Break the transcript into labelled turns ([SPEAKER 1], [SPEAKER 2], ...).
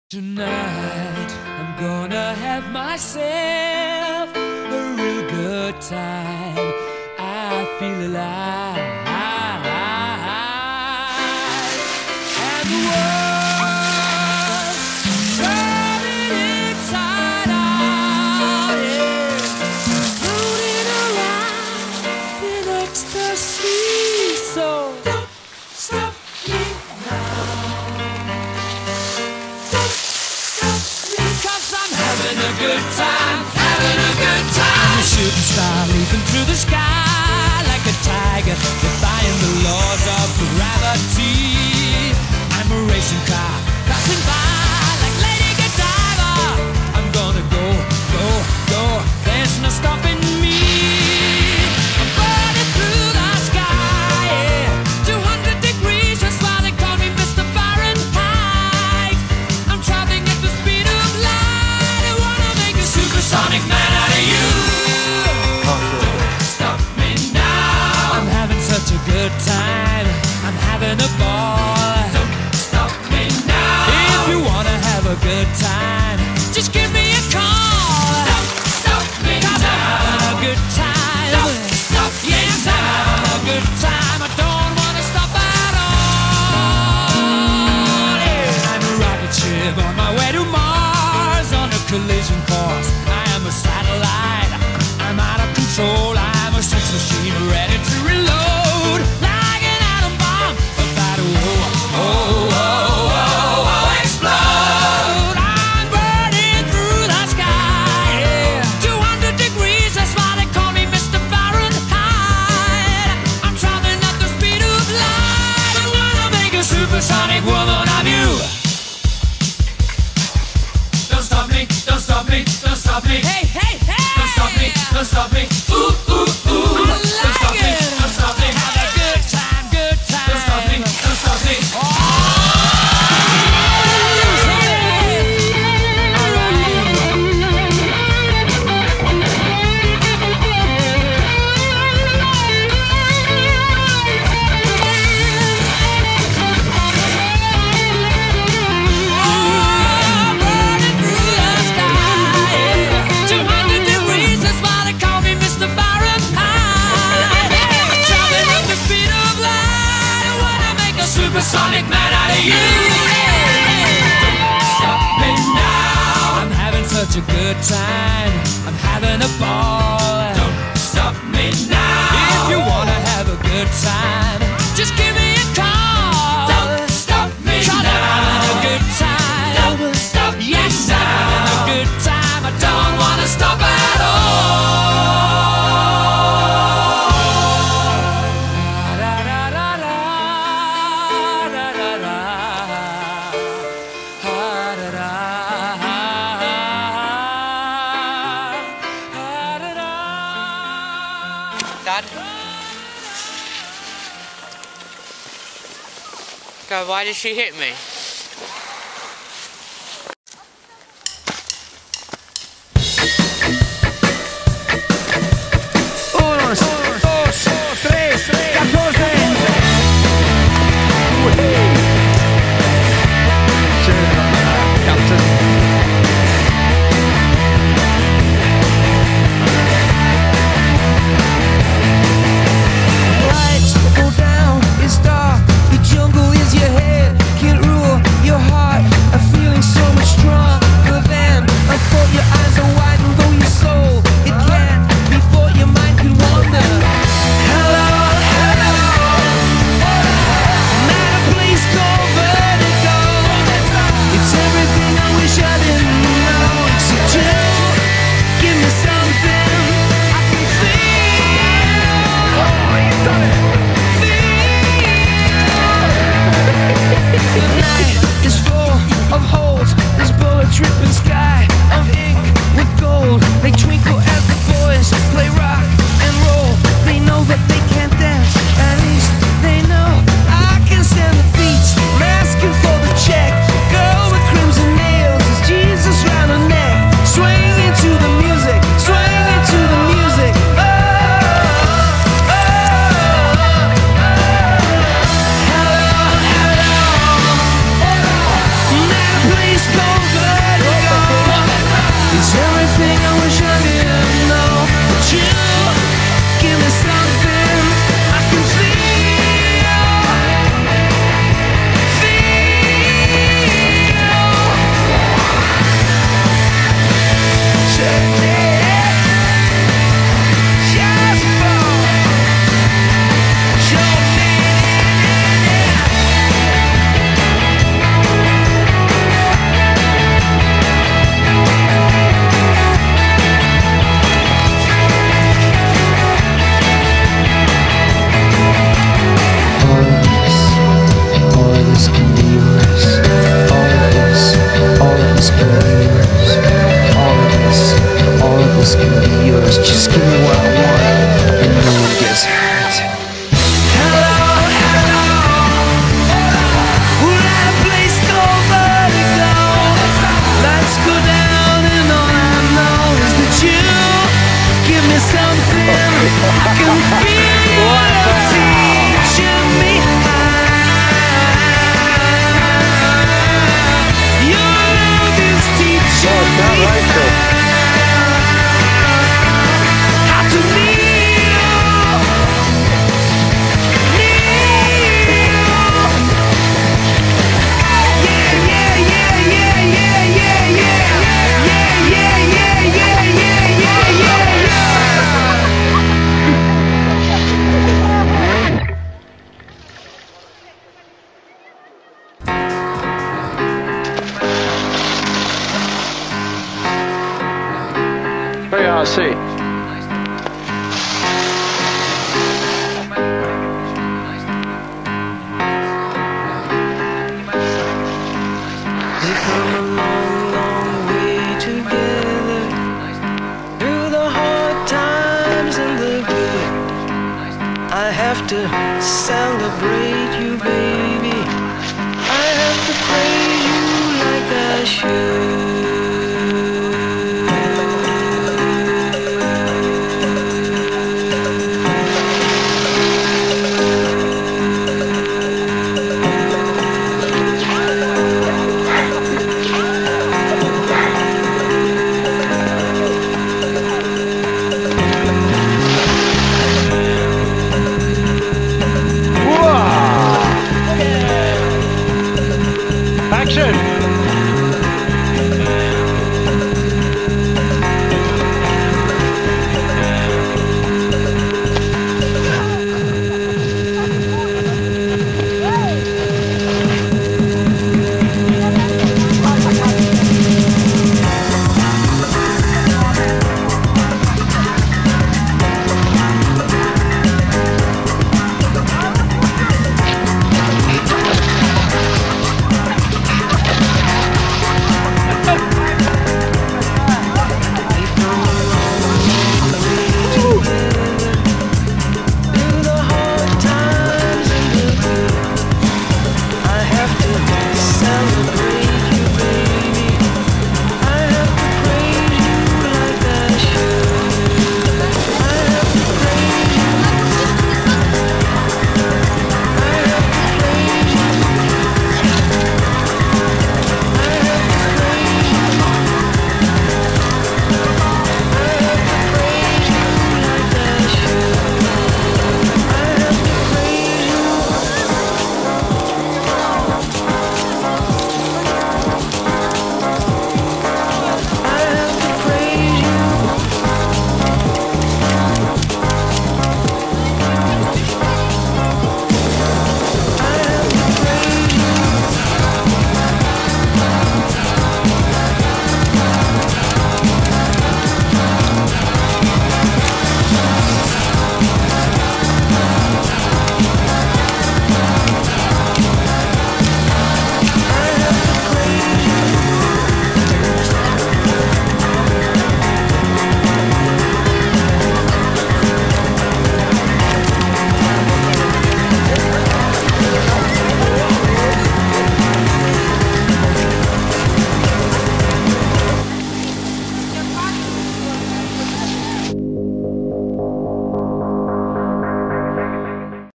[SPEAKER 1] Tonight, I'm gonna have myself a real good time. I feel alive. And the world's turning inside out, yeah. Floating around in ecstasy. So don't stop me now. Having a good time, having a good time. I'm a shooting star leaping through the sky like a tiger, defying the laws of gravity. I'm a racing car passing by like Lady Godiva. I'm gonna go, go, go. There's no stopping me. I'm burning through the sky, yeah. 200 degrees, that's why they call me Mr. Fahrenheit. I'm traveling at the speed of light. Supersonic man out of you. Don't stop me now. I'm having such a good time. I'm having a ball. Don't stop me now. If you wanna have a good time, just give me a call. Don't stop me now. I'm having a good time. Don't stop me now. Yes, I'm having a good time. I don't wanna stop at all. Yeah. I'm a rocket ship on my way to Mars on a collision course. A satellite, I'm out of control. I'm a sex machine ready to reload, like an atom bomb about to explode. I'm burning through the sky, yeah. 200 degrees, that's why they call me Mr. Fahrenheit. I'm traveling at the speed of light. I wanna make a supersonic woman of you. Don't stop me, don't stop me, don't stop me. Hey, hey, hey! Don't stop me, don't stop me. Ooh, ooh, ooh. Don't stop me, don't stop me. Have a good time, good time. Don't stop me, don't stop me. Supersonic man out of you. Don't stop me now. I'm having such a good time. I'm having a ball. Don't stop me now. If you wanna have a good time, just give me a call. Don't stop me now. I'm having a good time. Don't stop me now. Yes, I'm having a good time. I don't wanna stop at all.
[SPEAKER 2] Dad? God, why did she hit me?
[SPEAKER 3] Lights go down, it's dark, the jungle is your head, can't rule I see.
[SPEAKER 1] We've come a long, long way together, through the hard times and the good. I have to celebrate